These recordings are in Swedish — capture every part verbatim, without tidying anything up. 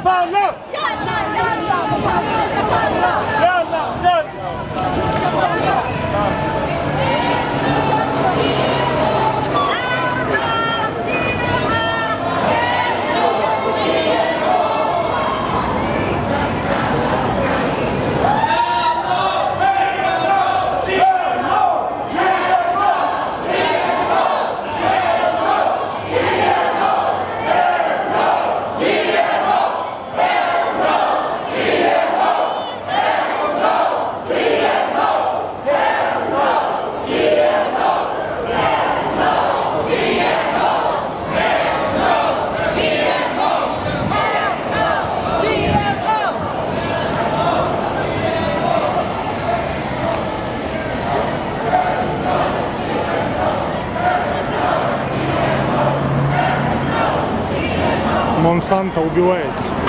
falla! Jävlar, jävlar! Monsanto ska falla! Jävlar, jävlar! Монсанто убивает.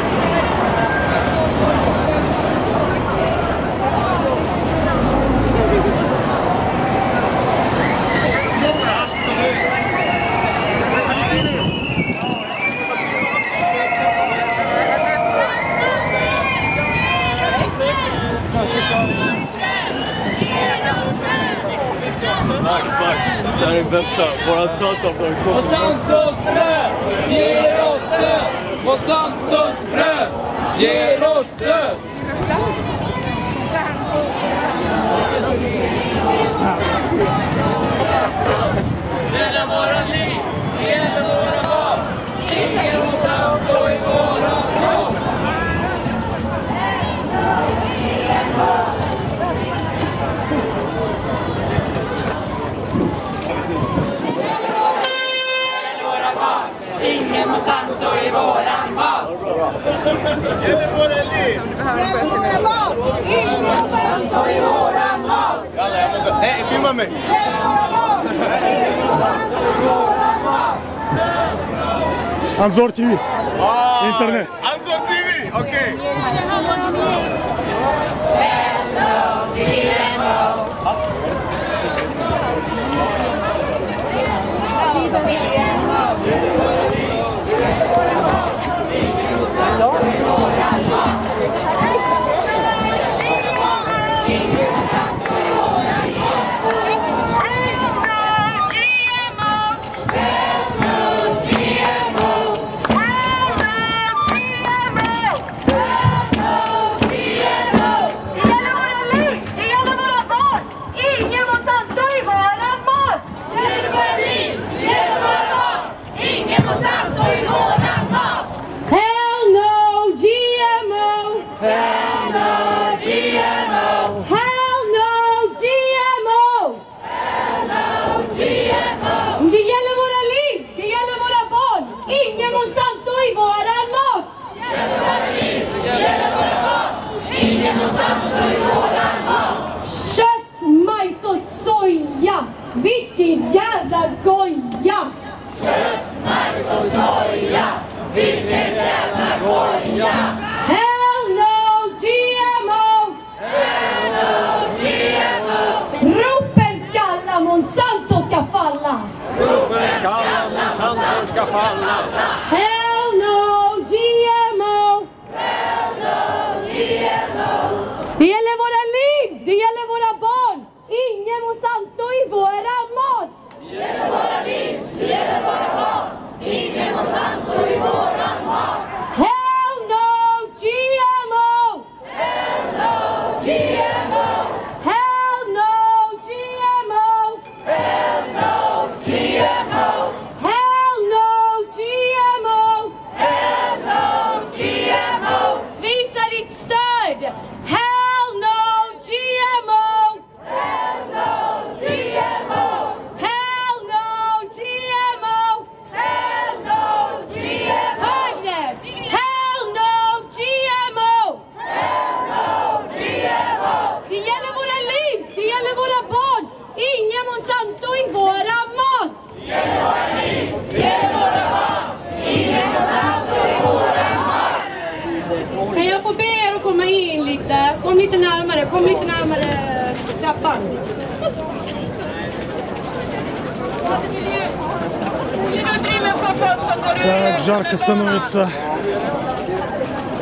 Max, Max, det här är bästa. Våra tatar på Monsantos bröd, ger oss stöd! Monsantos bröd, ger oss stöd! Det gäller våra liv, det gäller våra barn. Ingen Monsanto i våra barn. Ingen Monsanto i våran mat! Gäller våra liv! Ingen Monsanto i våran mat! Jalla, jag måste... Nej, filma mig! Anzor T V. Ah, Internet. Anzor T V, okej. Vilken jävla goja! Kött, majs och soja. Vilken jävla goja! Hell no G M O! Hell no G M O! Ropen skalla, Monsanto ska falla! Ropen skalla, Monsanto ska falla! Hell no G M O! Hell no G M O! Det gäller våra liv! Det gäller våra barn! Ingen Monsanto i våra mat! Det gäller våra liv! Det gäller våra barn! Ingen Monsanto i våran mat! Hell no G M O! Hell no G M O! Hell no G M O! Hell no G M O! Hell no G M O! Hell no G M O! Visa ditt stöd! Hell no G M O! Hell no G M O! Hell no G M O! Hell no G M O! Högre! Hell no G M O! Hell no G M O! Det gäller våra liv! Det gäller våra barn! Ingen Monsanto i våra mat! Det gäller våra liv! Det gäller våra barn! Ingen Monsanto i våran mat! Kan jag få be er att komma in lite? Kom lite närmare, kom lite närmare trappan. Так, жарко становится.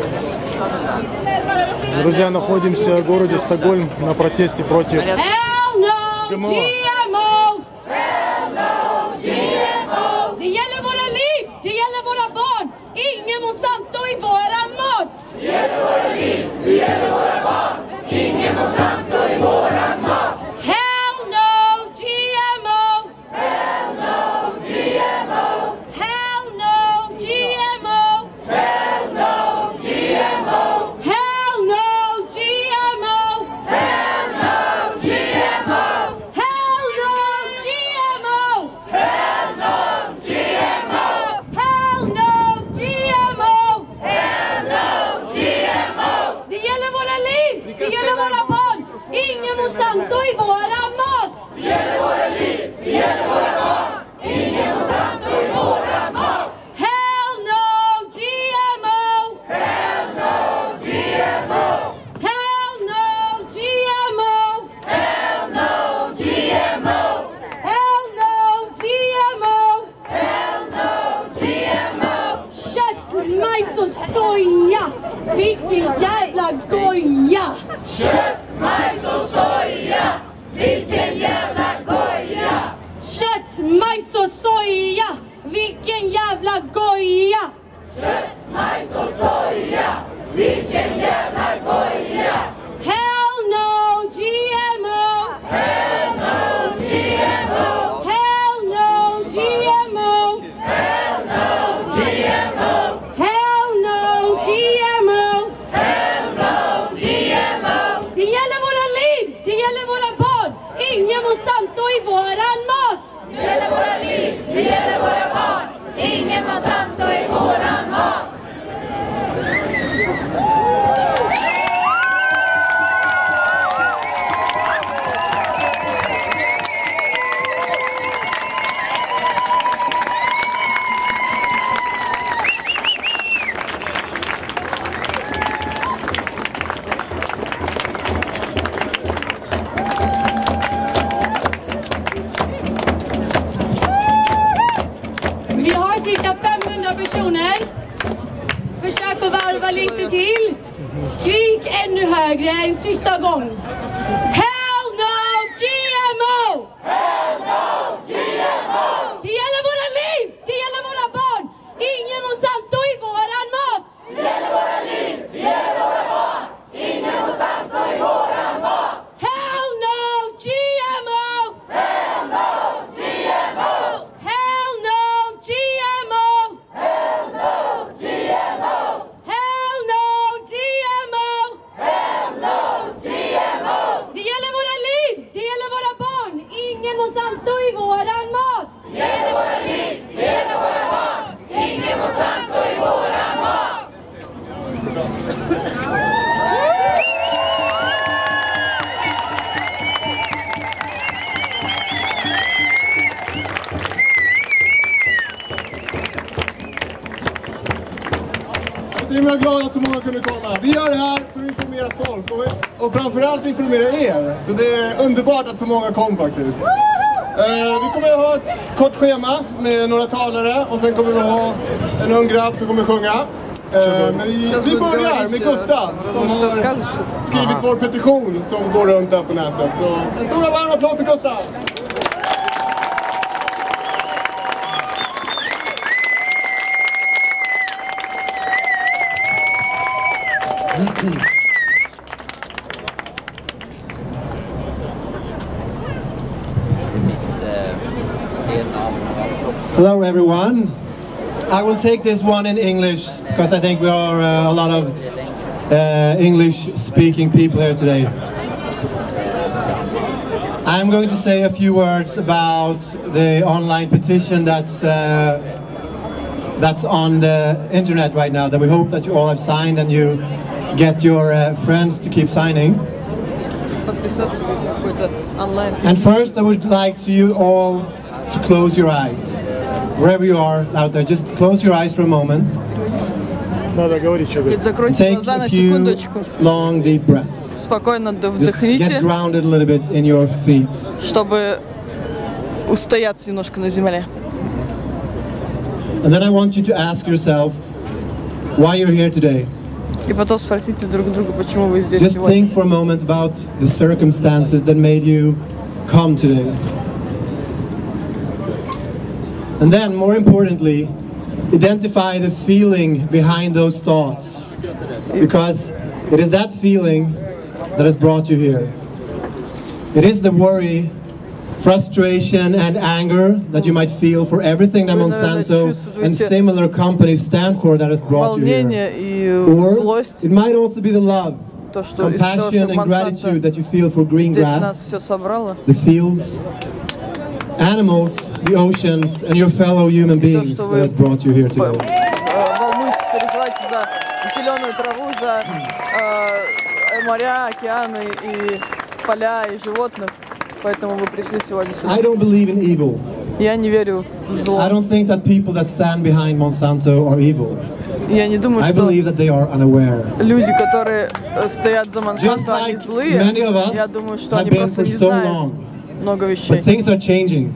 Друзья, находимся в городе Стокгольм на протесте против Hell no, G M O. G M O! Hell no, G M O! Det gäller våra liv, det gäller våra barn. Ingen Monsanto i våran mat. Det gäller våra liv, det gäller våra barn. Ingen Monsanto i våran mat. Hell no, G M O! Hell no, G M O. Hell no, G M O! Hell no, G M O. Hell no, G M O! Hell no, G M O. Hell no, G M O! Hell no, G M O. Hell no, G M O! Hell no, G M O. Det gäller våra liv, det gäller våra barn. Ingen Monsanto i våran mat. Det gäller våra liv, det gäller våra barn. Ingen Monsanto i våran mat. Hell no, G M O! Hell no, G M O. Hell no, G M O! Hell no, G M O. Hell no, G M O! Hell no, G M O. Kött, majs och soja. Vilken jävla goja. Kött, majs och soja. Vilken jävla goja. Kött, majs och soja. Vilken jävla goja. Kött, majs och soja. Vilken jävla goja. Hell no, G M O! Hell no, G M O. Hell no, G M O! Hell no, G M O. Hell no, G M O! Hell no, G M O. Det gäller våra liv, det gäller våra barn. Ingen Monsanto i våran mat. Det gäller våra liv, det gäller våra barn. Ingen Monsanto i våran mat. Vi har cirka femhundra personer. Försök att varva lite till. Skrik ännu högre en sista gång. Hell no, G M O! Hell no, G M O. Det gäller våra liv, det gäller våra barn. Ingen Monsanto i våran mat. Det gäller våra liv, det gäller våra barn. Ingen Monsanto i våran mat. Hell no, G M O! Hell no, G M O. Hell no, G M O! Hell no, G M O. Hell no, G M O! Hell no, G M O. Det gäller våra liv, det gäller våra barn. Ingen Monsanto i våran mat. Det gäller våra liv, det gäller våra barn. Ingen Monsanto i våran mat. Så himla glad att så många kunde komma. Vi gör det här för att informera folk och, och framförallt informera er. Så det är underbart att så många kom faktiskt. Eh, vi kommer att ha ett kort schema med några talare och sen kommer vi att ha en ung grabb som kommer sjunga. Eh, men vi, vi börjar med Gustav som har skrivit vår petition som går runt där på nätet. Så en stora varm applåd för Gustav! Hello everyone. I will take this one in English because I think we are uh, a lot of uh, English speaking people here today. I'm going to say a few words about the online petition that's uh, that's on the internet right now that we hope that you all have signed and you get your uh, friends to keep signing. And first I would like to you all to close your eyes. Wherever you are out there, just close your eyes for a moment. Надо говорить, что говорить. Закройте Take глаза на a few секундочку. long deep breaths. Спокойно Just get вдохните, grounded a little bit in your feet. чтобы устояться немножко на земле. And then I want you to ask yourself why you're here today. И потом спросите друг друга, почему вы здесь Just сегодня. think for a moment about the circumstances that made you come today. And then, more importantly, identify the feeling behind those thoughts. Because it is that feeling that has brought you here. It is the worry, frustration and anger that you might feel for everything that Monsanto and similar companies stand for that has brought you here. Or it might also be the love, compassion and gratitude that you feel for green grass, the fields, animals, the oceans and your fellow human beings that has brought you here today. Волнуйтесь, переживайте за зеленую траву, за моря, океаны и поля и животных. Поэтому вы пришли сегодня сюда. I don't believe in evil. Я не верю в зло. I don't think that people that stand behind Monsanto are evil. Я не думаю, I что believe that they are unaware. люди, которые стоят за Just Монсанто, они like злые. many of us Я думаю, что have они been просто for не so знают long. много вещей. But things are changing.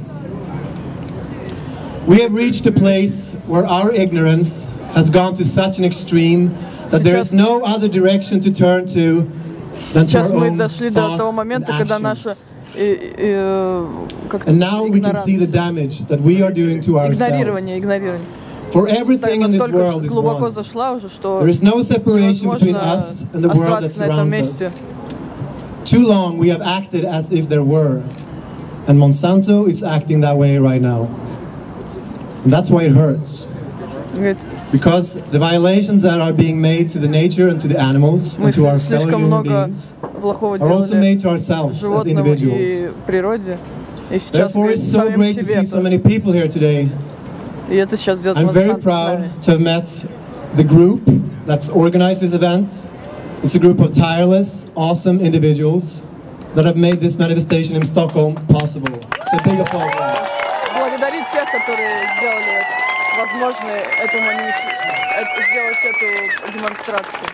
We have reached a place where our ignorance has gone to such an extreme that there is no other direction to turn to than to Сейчас our мы own дошли до того thoughts момента, and когда наша actions. как-то And now we can see the игноранция, damage that we are doing to игнорирование, ourselves. игнорирование. For everything in this Настолько world is глубоко one. зашла уже, что There is no separation between невозможно us and the world that оставаться на этом surrounds месте. us. Too long we have acted as if there were. And Monsanto is acting that way right now. And that's why it hurts. Говорит, Because the violations that are being made to the nature and to the animals мы and to our fellow слишком human много beings плохого are also делали made to ourselves as животным individuals. и природе. И сейчас Therefore, мы it's so самим great to себе see so тоже. many people here today. И это сейчас делает I'm very Монсанто с нами. proud to have met the group that's organized this event. It's a group of tireless, awesome individuals that have made this manifestation in Stockholm possible. So big applause. for them. Благодарить тех, которые сделали возможной эту манис- э- сделать эту демонстрацию.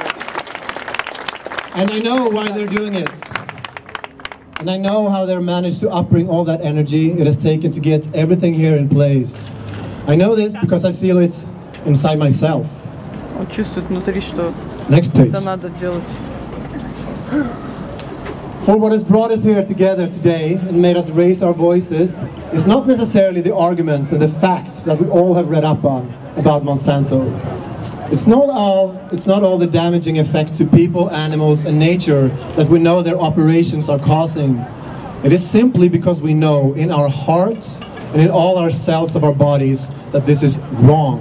And I know why they're doing it. And I know how they're managed to upbring all that energy it has taken to get everything here in place. I know this because I feel it inside myself. Он чувствует внутри, что Next page. это надо делать. For what has brought us here together today and made us raise our voices is not necessarily the arguments and the facts that we all have read up on about Monsanto. It's not all, it's not all the damaging effects to people, animals and nature that we know their operations are causing. It is simply because we know in our hearts and in all our cells of our bodies that this is wrong.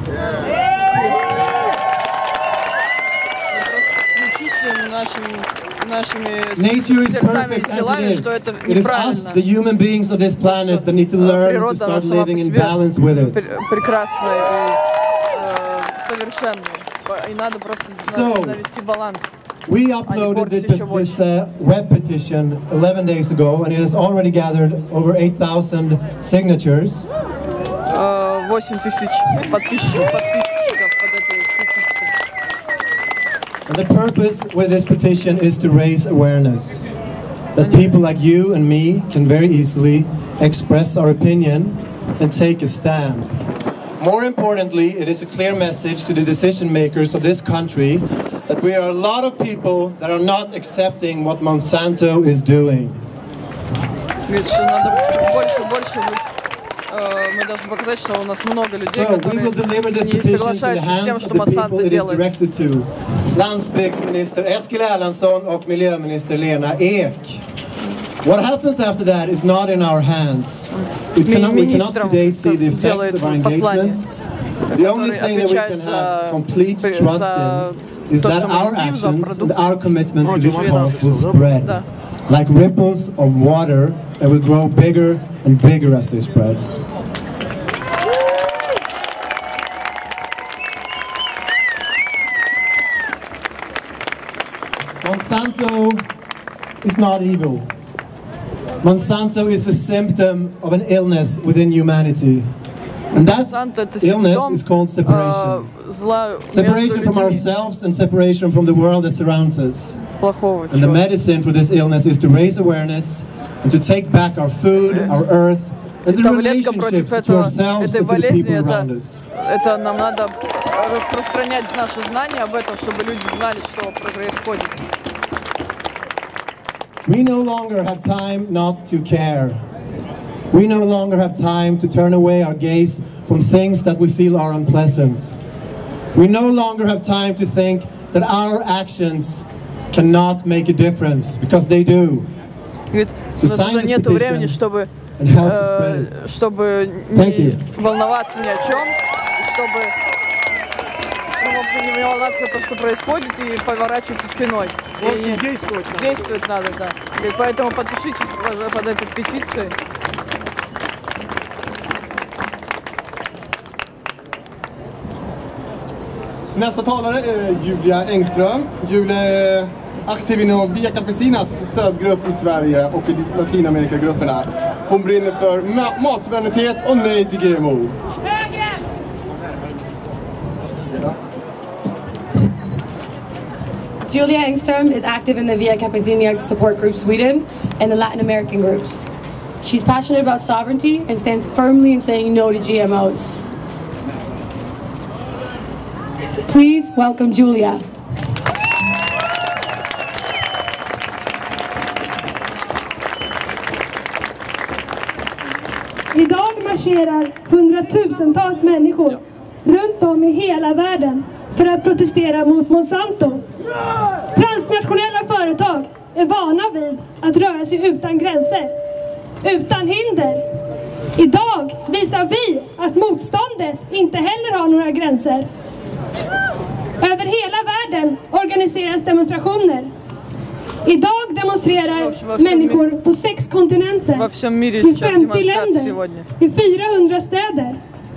Мы чувствуем нашими, нашими Nature is сердцами и perfect as телами, it is. что это It is us, неправильно. the human beings of this planet, that need to learn to Природа, она start сама по living in себе balance with it. пр- прекрасная и э, совершенная. И надо просто So, навести баланс. We uploaded this, this uh, web petition eleven days ago, and it has already gathered over eight thousand signatures. Э, восемь тысяч подписчиков, подписчиков под этой петицией. And the purpose with this petition is to raise awareness that people like you and me can very easily express our opinion and take a stand. More importantly, it is a clear message to the decision makers of this country that we are a lot of people that are not accepting what Monsanto is doing. Говорит, что надо больше, больше быть. э, Мы должны показать, что у нас много людей, So we которые will deliver this не petition to the соглашаются с тем, hands of что the people Монсанто it is делает. directed to. Landsbygdsminister Eskil Erlandsson och miljöminister Lena Ek. What happens after that is not in our hands. We cannot, we cannot today see the effects of our engagement. The only thing that we can have complete trust in is that our actions and our commitment to this cause will spread like ripples of water that will grow bigger and bigger as they spread. Monsanto is not evil. Monsanto is a symptom of an illness within humanity. And that Монсанто это illness симптом is called separation. э, зла Separation между from людьми, ourselves and separation from the world that surrounds us. плохого And the чего. medicine for this illness is to raise awareness and to take back our food, our earth, and the таблетка против relationships to этого, ourselves этой and to the болезни, people это, around us. это нам надо распространять наши знания об этом, чтобы люди знали, что происходит. We no longer have time not to care. We no longer have time to turn away our gaze from things that we feel are unpleasant. We no longer have time to think that our actions cannot make a difference, because they do. Ведь у нас уже нет времени, чтобы, э, чтобы не волноваться ни о чем, чтобы, ну, в общем, не волноваться то, что происходит, и поворачиваться спиной. В общем, действовать надо. Действовать надо, да. И поэтому подпишитесь под этой петицией. Nästa talare är Julia Engström. Julia är aktiv inom Via Campesinas stödgrupp i Sverige och i Latinamerikagrupperna. Hon brinner för ma- matsuveränitet och nej till G M O. Julia Engström is active in the Via Campesina support group Sweden and the Latin American groups. She's passionate about sovereignty and stands firmly in saying no to G M Os. Please welcome Julia. Idag marscherar hundratusentals människor runt om i hela världen för att protestera mot Monsanto. Transnationella företag är vana vid att röra sig utan gränser, utan hinder. Idag visar vi att motståndet inte heller har några gränser. Över hela världen organiseras demonstrationer. Idag demonstrerar människor på sex kontinenter, i femtio länder, i fyrahundra städer.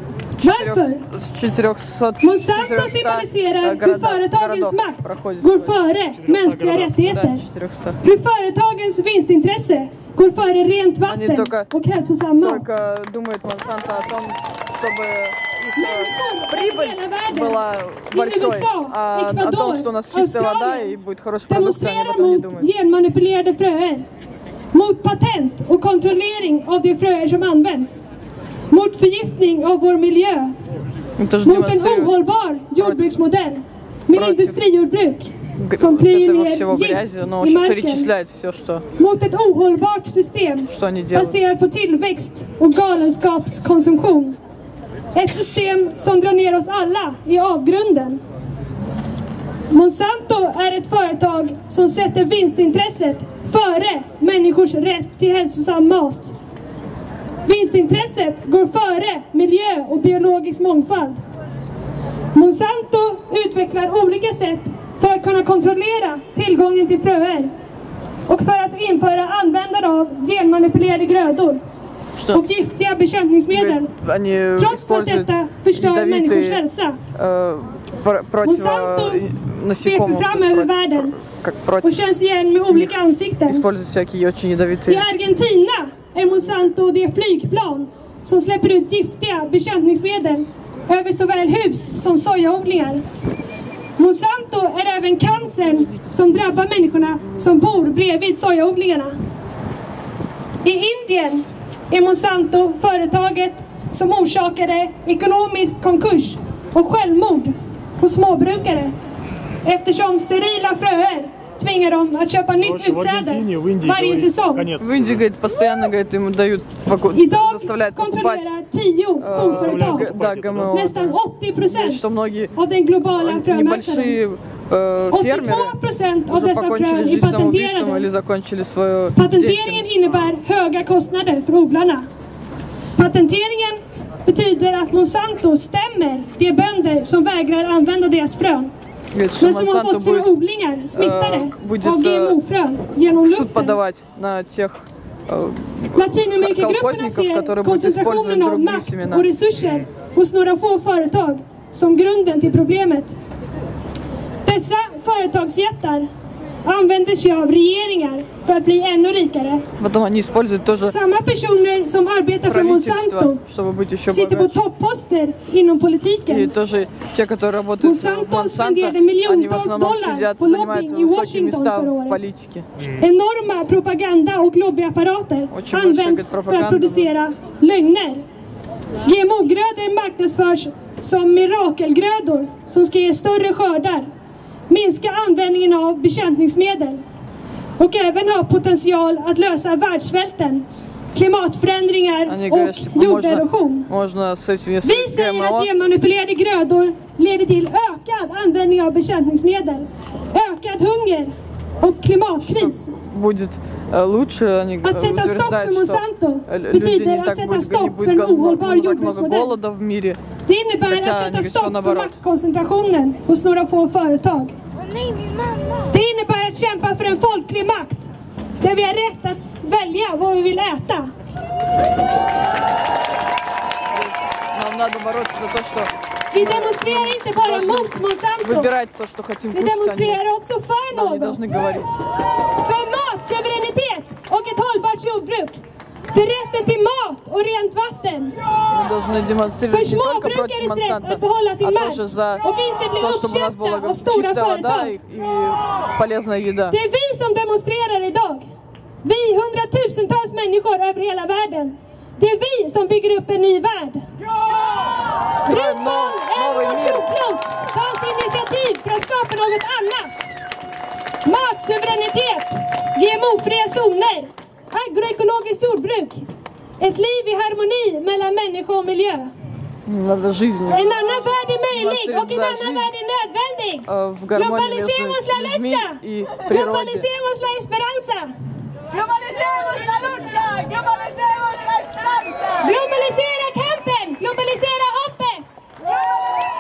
Varför? Monsanto symboliserar hur företagens makt går före mänskliga rättigheter. Hur företagens vinstintresse går före rent vatten och hälsosam mat. Прибыль была большой, а о том, что у нас чистая вода и будет хороший продукт, они об этом не думают. Genmanipulerade fröer, mot patent och kontrollering av de fröer som används, mot förgiftning av vår miljö, mot en ohållbar jordbruksmodell med industrijordbruk som plöjer ner gift i marken, mot ett ohållbart system baserat på tillväxt och galenskapskonsumtion. Ett system som drar ner oss alla i avgrunden. Monsanto är ett företag som sätter vinstintresset före människors rätt till hälsosam mat. Vinstintresset går före miljö och biologisk mångfald. Monsanto utvecklar olika sätt för att kunna kontrollera tillgången till fröer och för att införa användande av genmanipulerade grödor och giftiga bekämpningsmedel. Trots att detta förstör människors hälsa. Monsanto sveper fram över världen och känns igen med olika ansikten. I Argentina är Monsanto det flygplan som släpper ut giftiga bekämpningsmedel över såväl hus som sojaodlingar. Monsanto är även cancern som drabbar människorna som bor bredvid sojaodlingarna. I Indien är Monsanto företaget som orsakade ekonomisk konkurs och självmord hos småbrukare, eftersom sterila fröer tvingar dem att köpa nytt utsäde varje säsong. В Индии, говорит, постоянно, говорит, ему дают, заставляют покупать uh, nästan åttio procent av den globala frömarknaden. åttiotvå procent av dessa frön är patenterade. Patenteringen innebär höga kostnader för odlarna. Patenteringen betyder att Monsanto stämmer de bönder som vägrar använda deras frön, men som har fått sina odlingar smittade av G M O-frön genom luften. Latinamerikagrupperna ser koncentrationen av makt och resurser hos några få företag som grunden till problemet. Dessa företagsjättar använder sig av regeringar för att bli ännu rikare. Samma personer som arbetar för Monsanto sitter på topposter inom politiken. Monsanto spenderade miljontals dollar på lobbying i Washington förra året. Enorma propaganda- och lobbyapparater används för att producera lögner. G M O-grödor marknadsförs som mirakelgrödor som ska ge större skördar, minska användningen av bekämpningsmedel och även ha potential att lösa världssvälten, klimatförändringar och jorderosion. Vi säger att genmanipulerade grödor leder till ökad användning av bekämpningsmedel, ökad hunger och klimatkris. Att sätta stopp för Monsanto betyder att sätta stopp för en ohållbar jordbruksmodell. Det innebär att sätta stopp för maktkoncentrationen hos några få företag. Det innebär att kämpa för en folklig makt där vi har rätt att välja vad vi vill äta. Vi demonstrerar inte bara mot Monsanto. Vi demonstrerar också för något. För matsuveränitet och ett hållbart jordbruk. För rätten till mat och rent vatten. För småbrukares rätt att behålla sin mark och inte bli uppköpta av stora företag. Det är vi som demonstrerar idag. Vi, hundratusentals människor över hela världen. Det är vi som bygger upp en ny värld. Runt om över vårt jordklot tas initiativ för att skapa något annat. Matsuveränitet, G M O-fria zoner, agroekologiskt jordbruk. Ett liv i harmoni mellan människa och miljö. En annan värld är möjlig och en annan värld är nödvändig. Globalisemos la lucha! Globalisemos la esperanza! Globalisemos la lucha! Globalisemos la esperanza! Globalisera kampen! Globalisera hoppet!